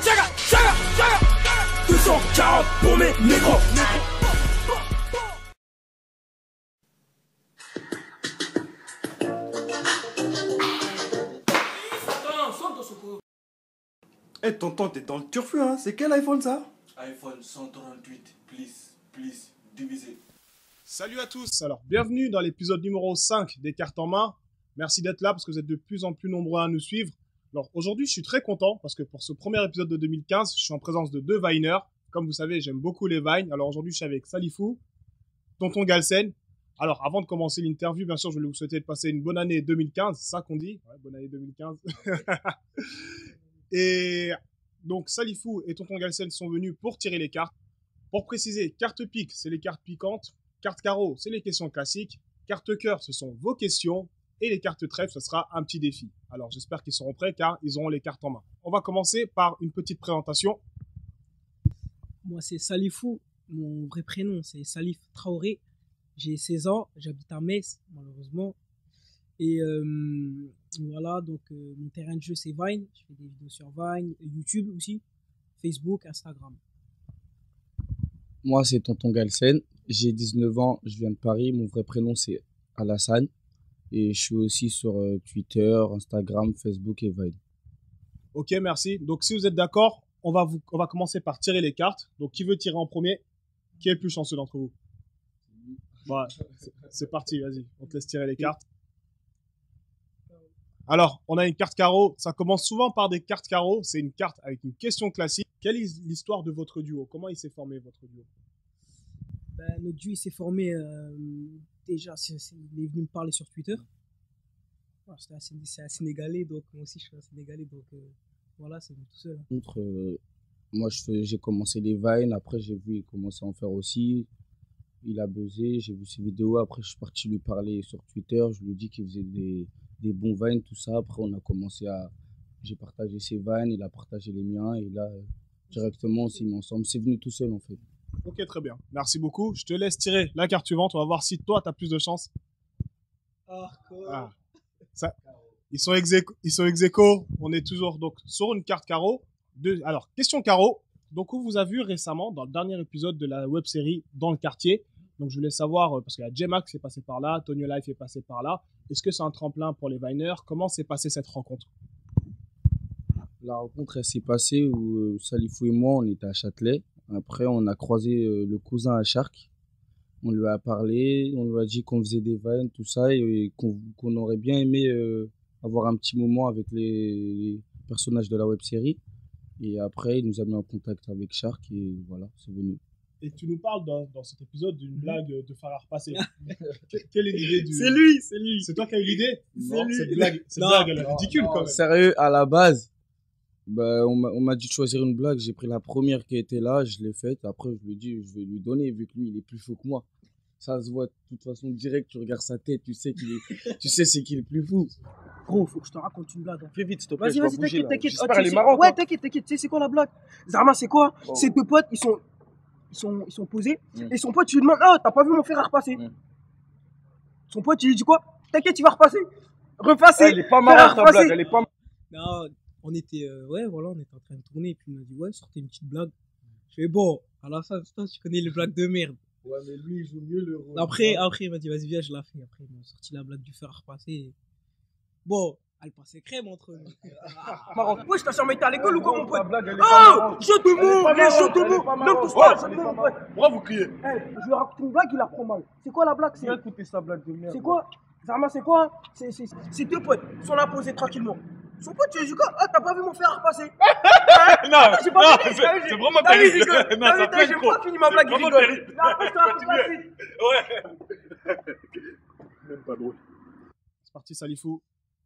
240 pour mes négros. Eh tonton, t'es dans le turfu, hein? C'est quel iPhone ça? iPhone 138, please, divisé. Salut à tous, alors bienvenue dans l'épisode numéro 5 des cartes en main. Merci d'être là parce que vous êtes de plus en plus nombreux à nous suivre. Alors aujourd'hui je suis très content parce que pour ce premier épisode de 2015, je suis en présence de deux Viners. Comme vous savez, j'aime beaucoup les Vines. Alors aujourd'hui je suis avec Salifou, Tonton Galsen. Alors avant de commencer l'interview, bien sûr je voulais vous souhaiter de passer une bonne année 2015, c'est ça qu'on dit? Ouais, bonne année 2015. Et donc Salifou et Tonton Galsen sont venus pour tirer les cartes. Pour préciser, carte pique, c'est les cartes piquantes. Carte carreau, c'est les questions classiques. Carte cœur, ce sont vos questions. Et les cartes trèfle, ce sera un petit défi. Alors j'espère qu'ils seront prêts car ils auront les cartes en main. On va commencer par une petite présentation. Moi c'est Salifou, mon vrai prénom c'est Salif Traoré. J'ai 16 ans, j'habite à Metz malheureusement. Et voilà, donc mon terrain de jeu c'est Vine. Je fais des vidéos sur Vine, YouTube aussi, Facebook, Instagram. Moi, c'est Tonton Galsen. J'ai 19 ans, je viens de Paris. Mon vrai prénom, c'est Alassane. Et je suis aussi sur Twitter, Instagram, Facebook et Vine. Ok, merci. Donc, si vous êtes d'accord, on va commencer par tirer les cartes. Donc, qui veut tirer en premier? Qui est le plus chanceux d'entre vous? Voilà, c'est parti, vas-y. On te laisse tirer les cartes. Alors, on a une carte carreau. Ça commence souvent par des cartes carreau. C'est une carte avec une question classique. Quelle est l'histoire de votre duo? Comment il s'est formé, votre duo? Notre duo il s'est formé déjà, il est venu me parler sur Twitter. Alors, c'est un Sénégalais, donc moi aussi je suis un Sénégalais, donc voilà, c'est venu tout seul. Moi, j'ai commencé les Vines. Après, j'ai vu il commençait à en faire aussi. Il a buzzé. J'ai vu ses vidéos. Après, je suis parti lui parler sur Twitter. Je lui ai dit qu'il faisait des bons Vines, tout ça. Après, on a commencé à... J'ai partagé ses Vines, il a partagé les miens. Et là, directement, on s'est mis ensemble. C'est venu tout seul, en fait. Ok, très bien. Merci beaucoup. Je te laisse tirer la carte suivante. On va voir si toi, tu as plus de chance. Ah. Ça, ils sont ex aequo. On est toujours donc sur une carte carreau. Alors, question carreau. Donc, on vous a vu récemment dans le dernier épisode de la web série Dans le quartier. Donc, je voulais savoir, parce qu'il y a J-Max qui est passé par là, Tonio Life est passé par là. Est-ce que c'est un tremplin pour les Viners? Comment s'est passée cette rencontre? La rencontre, elle s'est passée où Salifou et moi, on était à Châtelet. Après, on a croisé le cousin à Chartres. On lui a parlé, on lui a dit qu'on faisait des Vines, tout ça, et qu'on aurait bien aimé avoir un petit moment avec les personnages de la web série. Et après, il nous a mis en contact avec Chartres et voilà, c'est venu. Et tu nous parles dans cet épisode d'une blague de Farah Passé. Quelle est l'idée du... C'est lui. C'est toi qui as eu l'idée? C'est lui. Cette blague, elle est ridicule quand même. Sérieux, à la base, bah, on m'a dit de choisir une blague. J'ai pris la première qui était là, je l'ai faite. Après, je lui ai dit, je vais lui donner, vu que lui, il est plus fou que moi. Ça se voit de toute façon direct, tu regardes sa tête, tu sais c'est qu'il est plus fou. Gros, faut que je te raconte une blague. Fais vite, s'il te plaît. Vas-y, t'inquiète. J'espère qu'elle est marrante. Ouais, t'inquiète. Tu sais, c'est quoi la blague? Zarma, c'est quoi? Ces deux potes, ils sont posés. Et son pote, tu lui demandes, oh, t'as pas vu mon frère repasser? Son pote, il lui dit quoi? T'inquiète, il va repasser. Repasser. Elle est pas marrante, ta blague. Elle est pas marrante. Non, on était en train de tourner. Et puis il m'a dit, ouais, sortez une petite blague. Je fais, bon, à la fin, tu connais les blagues de merde. Ouais, mais lui, il joue mieux le rôle. Après, il m'a dit, vas-y, viens, je la fais. Après, ils m'ont sorti la blague du fer à repasser. Bon, elle passait crème entre nous. Marrant. Ouais, je t'assure, mais t'es à l'école ou quoi, mon pote? Oh, jeu de mots, les jeux de mots. Ne touche pas, jeu de mots, mon pote. Pourquoi vous criez? Je lui ai raconté une blague, il la prend mal. C'est quoi la blague? Viens écouter sa blague de merde. C'est quoi? Zarma, c'est quoi? C'est deux potes. Ils sont là posés tranquillement. Son pote, tu lui dis quoi? Ah, t'as pas vu mon fer à repasser? Non, j'ai pas fini, c'est vraiment terrible. Non, ça fait j'ai trop. pas fini ma blague, il Vraiment rigole. terrible. Non, après, je te raconte la suite. Ouais. Même pas drôle. C'est parti, Salifou.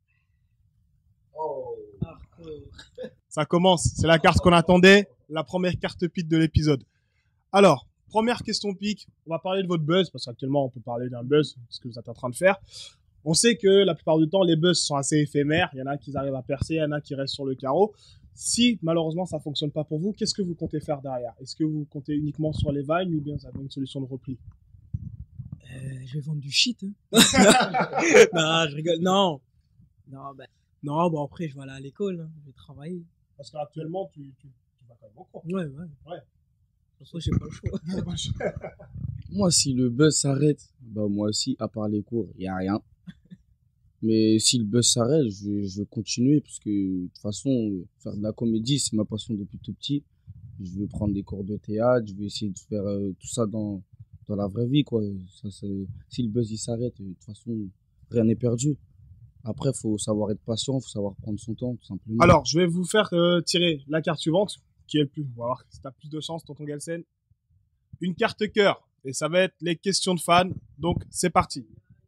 Oh. Ça commence. C'est la carte qu'on attendait. La première carte pique de l'épisode. Alors, première question pique. On va parler de votre buzz parce qu'actuellement, on peut parler d'un buzz, ce que vous êtes en train de faire. On sait que la plupart du temps, les buzz sont assez éphémères. Il y en a qui arrivent à percer, il y en a qui restent sur le carreau. Si malheureusement ça fonctionne pas pour vous, qu'est-ce que vous comptez faire derrière? Est-ce que vous comptez uniquement sur les Vines ou bien vous avez une solution de repli? Je vais vendre du shit. Hein. Non, je rigole. Non, bon après je vais aller à l'école, hein. Je vais travailler. Parce qu'actuellement, quand même en cours. Ouais. Ouais. De toute façon, j'ai pas le choix. Moi, si le buzz s'arrête, bah moi aussi, à part les cours, il n'y a rien. Mais si le buzz s'arrête, je vais continuer parce que de toute façon, faire de la comédie, c'est ma passion depuis tout petit. Je veux prendre des cours de théâtre, je vais essayer de faire tout ça dans la vraie vie, quoi. Si le buzz il s'arrête, de toute façon, rien n'est perdu. Après, faut savoir être patient, faut savoir prendre son temps, tout simplement. Alors, je vais vous faire tirer la carte suivante, qui est le plus. On va voir si t'as plus de chance, tonton Galsen. Une carte cœur. Et ça va être les questions de fans. Donc, c'est parti.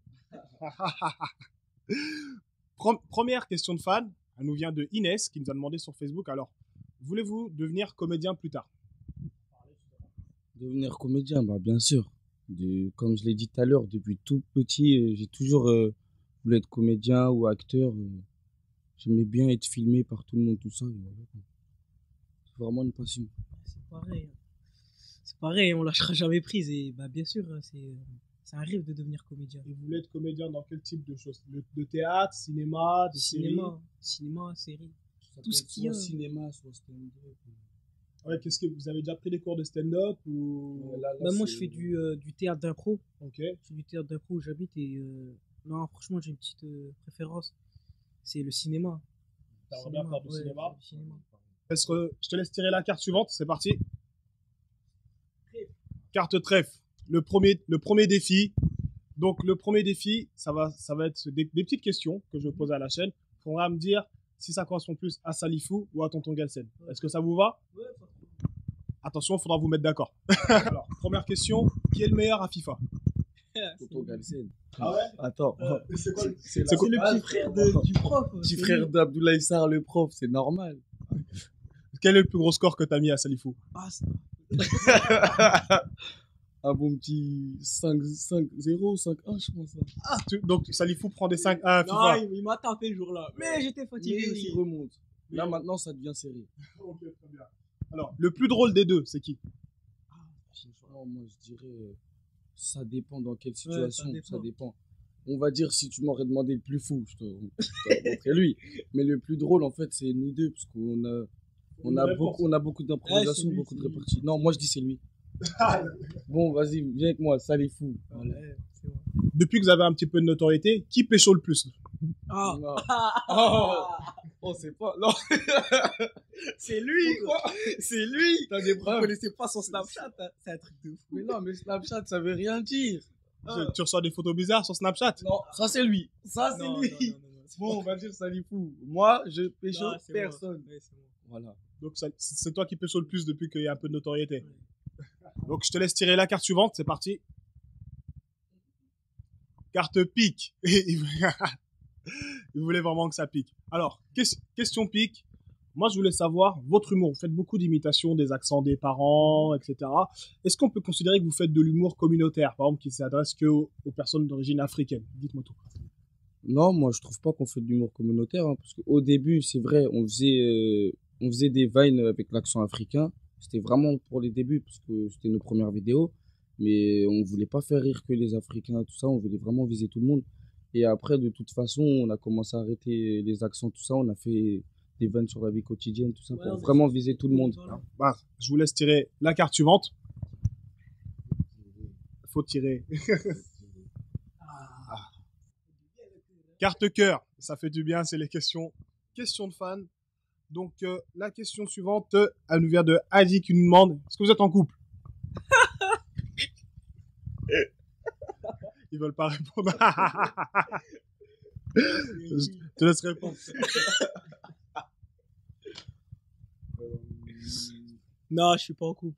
Première question de fan. Elle nous vient de Inès, qui nous a demandé sur Facebook. Alors, voulez-vous devenir comédien plus tard? Devenir comédien, bah bien sûr. Comme je l'ai dit tout à l'heure, depuis tout petit, j'ai toujours voulu être comédien ou acteur. J'aimais bien être filmé par tout le monde, tout ça. Voilà. C'est vraiment une passion. C'est pareil. C'est pareil, on lâchera jamais prise. Et bah, bien sûr, c'est un rêve de devenir comédien. Et vous voulez être comédien dans quel type de choses? De théâtre, cinéma, de Cinéma, série. Tout ce qu'il y a. Soit cinéma, soit stand-up. Ouais, qu'est-ce que vous avez déjà pris des cours de stand-up ou... Bah, moi, je fais du théâtre d'impro. Ok. Je fais du théâtre d'impro où j'habite et non, franchement, j'ai une petite préférence. C'est le cinéma. T'aimerais bien faire du ouais, cinéma. du cinéma. Je te laisse tirer la carte suivante. C'est parti. Carte trèfle. Le premier défi. Donc, le premier défi, ça va être des petites questions que je vais poser à la chaîne. Il faudra me dire si ça correspond plus à Salifou ou à tonton Galsen. Est-ce que ça vous va? Ouais, Attention, il faudra vous mettre d'accord. Alors, première question. Qui est le meilleur à FIFA? Tonton Galsen. Ah ouais? Attends. C'est quoi C'est le petit frère du prof. petit frère d'Abdoulaye Sarr, le prof, c'est normal. Quel est le plus gros score que tu as mis à Salifou? Ah, Un bon petit 5-0, 5-1, je pense. Donc, Salifou prend des 5-1 à FIFA. non, il m'a tapé le jour-là. Mais j'étais fatigué Mais aussi. il remonte. Là, maintenant, ça devient serré. Ok, très bien. Alors, le plus drôle des deux, c'est qui? Franchement, moi, je dirais, ça dépend dans quelle situation, ça dépend. ça dépend. On va dire, si tu m'aurais demandé le plus fou, je t'aurais montré lui. Mais le plus drôle, en fait, c'est nous deux, parce qu'on a beaucoup d'improvisation, Ouais, c'est lui, beaucoup de c'est lui. réparties. Non, moi, je dis c'est lui. Bon, vas-y, viens avec moi, ça les fous. Voilà. Ouais, c'est bon. Depuis que vous avez un petit peu de notoriété, qui pécho le plus? Ah, Non. ah, Oh, c'est pas. Non, c'est lui, quoi. c'est lui. T'as des Vous preuves. connaissez pas son Snapchat, hein. C'est un truc de fou. Mais non, mais Snapchat, ça veut rien dire. Tu reçois des photos bizarres sur Snapchat? Non, ça c'est lui. Ça c'est Non, lui. non, non, non, c'est Bon, on va dire ça les fous. Moi, je pécho Non, c'est personne. bon. Ouais, c'est bon. Voilà. Donc, c'est toi qui pécho le plus depuis qu'il y a un peu de notoriété. Donc, je te laisse tirer la carte suivante. C'est parti. Carte pique. Il voulait vraiment que ça pique. Alors, question pique. Moi, je voulais savoir votre humour. Vous faites beaucoup d'imitations des accents des parents, etc. Est-ce qu'on peut considérer que vous faites de l'humour communautaire, par exemple, qui s'adresse aux personnes d'origine africaine? Dites-moi tout. Non, moi je trouve pas qu'on fait de l'humour communautaire, hein, parce qu'au début, c'est vrai, on faisait des vines avec l'accent africain. C'était vraiment pour les débuts, parce que c'était nos premières vidéos. Mais on voulait pas faire rire que les Africains, tout ça. On voulait vraiment viser tout le monde. Et après, de toute façon, on a commencé à arrêter les accents, tout ça. On a fait des vannes sur la vie quotidienne, tout ça, Ouais, pour on vraiment viser tout le monde. Voilà. Bah, je vous laisse tirer la carte suivante. Faut tirer. Carte cœur, ça fait du bien, c'est les questions de fans. Donc, la question suivante, elle nous vient de Adi qui nous demande, est-ce que vous êtes en couple? Ils veulent pas répondre. Je te laisse répondre. Non, je suis pas en couple.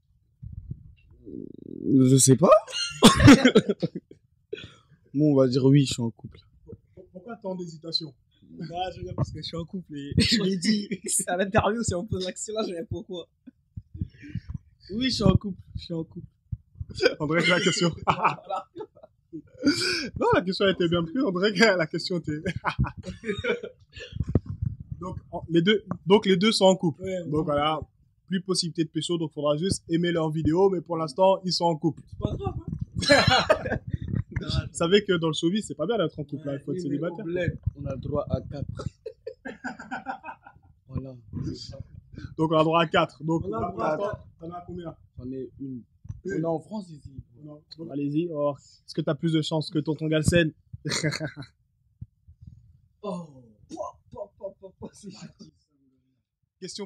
Je sais pas. Bon, on va dire oui, je suis en couple. Pourquoi tant d'hésitation? Non, je regarde parce que je suis en couple et je l'ai dit. C'est à l'interview, si on me pose la question là, je réponds pourquoi. Oui, je suis en couple. Je suis en couple. André, la question. Non, la question a été bien prise. André, la question était. Donc, les deux sont en couple. Ouais, Donc, voilà. Plus possibilité de pécho, donc faudra juste aimer leurs vidéos, mais pour l'instant, ils sont en couple. c'est pas grave. Hein. Vous savez que dans le showbiz, c'est pas bien d'être en couple, là, il faut être Oui, mais célibataire. au bled, on a le droit à 4. Voilà. Donc, on a droit à 4. Donc, On a droit à toi, t'en as combien? J'en ai une. On est en France ici. Non. Allez-y. Oh. Est-ce que t'as plus de chance que tonton Galsen? Oh. C'est gentil. Question.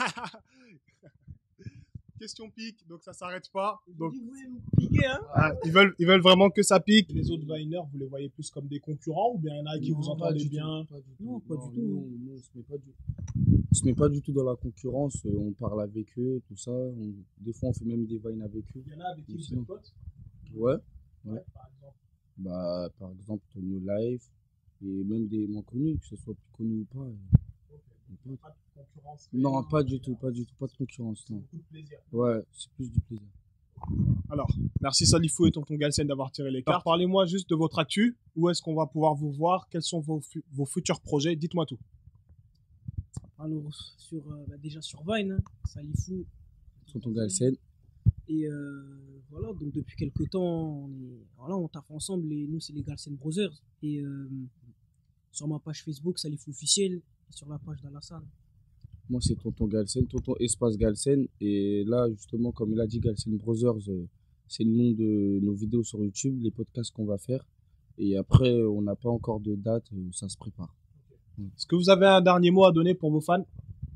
Question pique, donc ça s'arrête pas. Donc, Vous voulez nous piquer, hein? ils veulent vraiment que ça pique. Les autres Viners, vous les voyez plus comme des concurrents ou bien il y en a qui vous entendez bien? Non, pas du tout. Non, on se met pas du tout dans la concurrence. On parle avec eux, tout ça. Des fois, on fait même des vines avec eux. Il y en a avec qui vous êtes potes? Ouais. Par exemple. Bah, par exemple, Tonio Live et même des moins connus, que ce soit plus connu ou pas. Pas de concurrence. Non, pas du tout, pas de concurrence. Non. Beaucoup de plaisir. Ouais, c'est plus du plaisir. Alors, merci Salifou et tonton Galsen d'avoir tiré les cartes. Parlez-moi juste de votre actu. Où est-ce qu'on va pouvoir vous voir? Quels sont vos futurs projets? Dites-moi tout. Alors, déjà sur Vine, hein, Salifou. Tonton Galsen. Et voilà, donc depuis quelques temps, on taffe ensemble et nous, c'est les Galsen Brothers. Et sur ma page Facebook, Salifou officiel, et sur la page d'Alassane. Moi, c'est Tonton Galsen, Tonton Espace Galsen. Et là, justement, comme il a dit, Galsen Brothers, c'est le nom de nos vidéos sur YouTube, les podcasts qu'on va faire. Et après, on n'a pas encore de date, ça se prépare. Est-ce que vous avez un dernier mot à donner pour vos fans?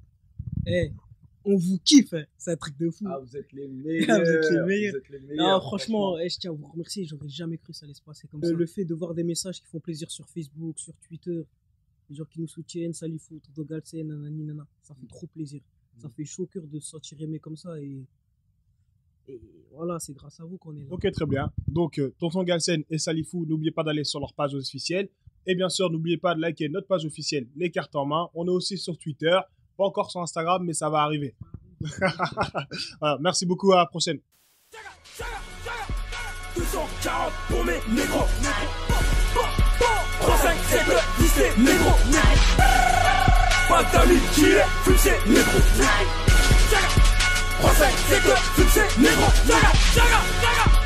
On vous kiffe, hein. C'est un truc de fou. Ah, vous êtes les meilleurs. Vous êtes les meilleurs. Vous êtes les meilleurs. Non, franchement, je tiens à vous remercier. J'aurais jamais cru que ça allait se passer comme ça. Le fait de voir des messages qui font plaisir sur Facebook, sur Twitter, les gens qui nous soutiennent, Salifou, Tonton Galsen, nanani, nana, ça fait trop plaisir. Ça fait chaud au cœur de se sentir aimé comme ça. Et voilà, c'est grâce à vous qu'on est là. Ok, très bien. Donc, tonton Galsen et Salifou, n'oubliez pas d'aller sur leur page officielle. Et bien sûr, n'oubliez pas de liker notre page officielle, Les Cartes en Main. On est aussi sur Twitter. Pas encore sur Instagram, mais ça va arriver. Voilà, merci beaucoup, à la prochaine. 240 pour mes négros. 3-5, c'est le lycée négro. Pas d'amis qui est fixé négro. 3-5, c'est le fixé négro.